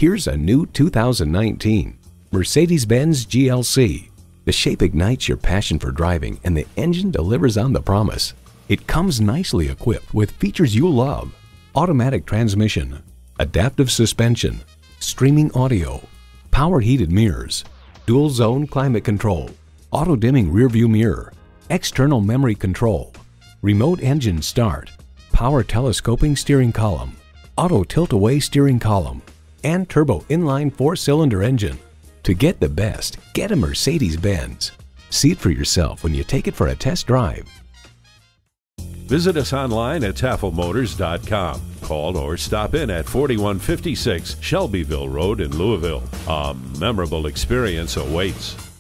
Here's a new 2019 Mercedes-Benz GLC. The shape ignites your passion for driving and the engine delivers on the promise. It comes nicely equipped with features you love: automatic transmission, adaptive suspension, streaming audio, power heated mirrors, dual zone climate control, auto dimming rearview mirror, external memory control, remote engine start, power telescoping steering column, auto tilt-away steering column, and turbo inline 4-cylinder engine. To get the best, get a Mercedes-Benz. See it for yourself when you take it for a test drive. Visit us online at tafelmotors.com. Call or stop in at 4156 Shelbyville Road in Louisville. A memorable experience awaits.